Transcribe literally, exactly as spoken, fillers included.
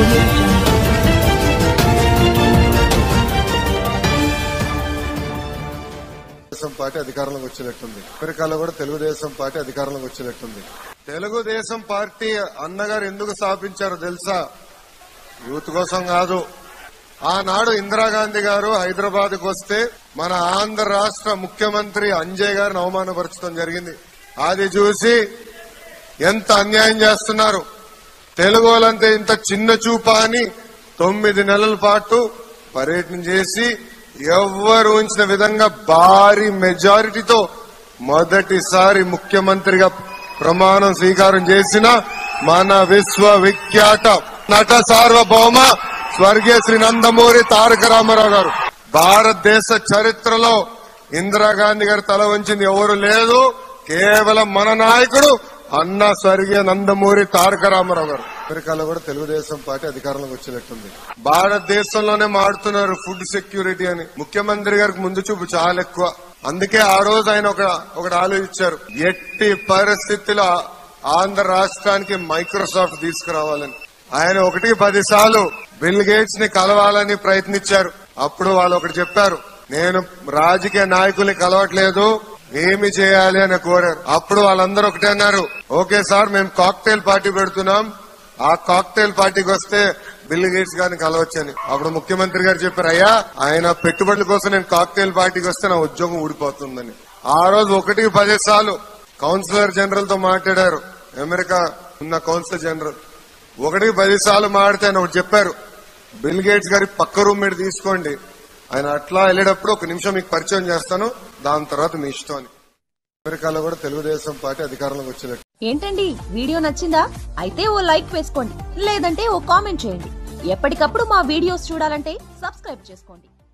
audio jungle. Telugu Desam party అధికారంలోకి వచ్చినట్టుంది. అమెరికాలో కూడా తెలుగుదేశం పార్టీ అధికారంలోకి వచ్చినట్టుంది. తెలుగుదేశం పార్టీ అన్నగారు ఎందుకు స్థాపించారో తెలుసా? యూత్ కోసం కాదు. ఆనాడు ఇందిరాగాంధీ గారు హైదరాబాద్ కు వస్తే మన ఆంధ్ర రాష్ట్ర ముఖ్యమంత్రి అంజయ్ గారిని అవమానపరచడం జరిగింది. అది చూసి ఎంత అన్యాయం చేస్తున్నారు, తెలుగు వాళ్ళంతా ఇంత చిన్న చూపా అని తొమ్మిది నెలల పాటు పర్యటన చేసి ఎవ్వరు ఊహించిన విధంగా భారీ మెజారిటీతో మొదటిసారి ముఖ్యమంత్రిగా ప్రమాణం స్వీకారం చేసిన మన విశ్వవిఖ్యాత నట సార్వభౌమ స్వర్గీయ శ్రీ నందమూరి తారక రామారావు గారు. భారతదేశ చరిత్రలో ఇందిరాగాంధీ గారు తల వంచింది ఎవరు లేదు, కేవలం మన నాయకుడు అన్న స్వర్గీయ నందమూరి తారక రామారావు గారు. అమెరికాలో కూడా తెలుగుదేశం పార్టీ అధికారంలోకి వచ్చినట్టుంది. భారతదేశంలోనే మాడుతున్నారు ఫుడ్ సెక్యూరిటీ అని. ముఖ్యమంత్రి గారికి ముందు చూపు చాలా ఎక్కువ. అందుకే ఆ రోజు ఆయన ఒక ఒకటి ఆలోచించారు, ఎట్టి పరిస్థితుల్లో ఆంధ్ర రాష్ట్రానికి మైక్రోసాఫ్ట్ తీసుకురావాలని. ఆయన ఒకటికి పది సార్లు బిల్ గేట్స్ ని కలవాలని ప్రయత్నించారు. అప్పుడు వాళ్ళు ఒకటి చెప్పారు, నేను రాజకీయ నాయకుల్ని కలవట్లేదు, ఏమి చేయాలి అని కోరారు. అప్పుడు వాళ్ళందరూ ఒకటే అన్నారు, ఓకే సార్ మేము కాక్టైల్ పార్టీ పెడుతున్నాం, ఆ కాక్టైల్ పార్టీకి వస్తే బిల్ గేట్స్ గారిని కలవచ్చని. అప్పుడు ముఖ్యమంత్రి గారు చెప్పారు, అయ్యా ఆయన పెట్టుబడుల కోసం నేను కాక్టైల్ పార్టీకి వస్తే నా ఉద్యోగం ఊడిపోతుందని. ఆ రోజు ఒకటికి పది సార్లు కౌన్సిలర్ జనరల్ తో మాట్లాడారు. అమెరికా ఉన్న కౌన్సిలర్ జనరల్ ఒకటికి పది సార్లు మాడితే ఆయన ఒకటి చెప్పారు, బిల్ గేట్స్ గారి పక్క రూమ్ మీద తీసుకోండి, ఆయన అట్లా వెళ్ళేటప్పుడు ఒక నిమిషం మీకు పరిచయం చేస్తాను, దాని తర్వాత మీ ఇష్టం అని. అమెరికాలో కూడా తెలుగుదేశం పార్టీ అధికారంలోకి వచ్చినట్టు. ఏంటండి వీడియో నచ్చిందా? అయితే ఓ లైక్ వేసుకోండి, లేదంటే ఓ కామెంట్ చేయండి. ఎప్పటికప్పుడు మా వీడియోస్ చూడాలంటే సబ్స్క్రైబ్ చేసుకోండి.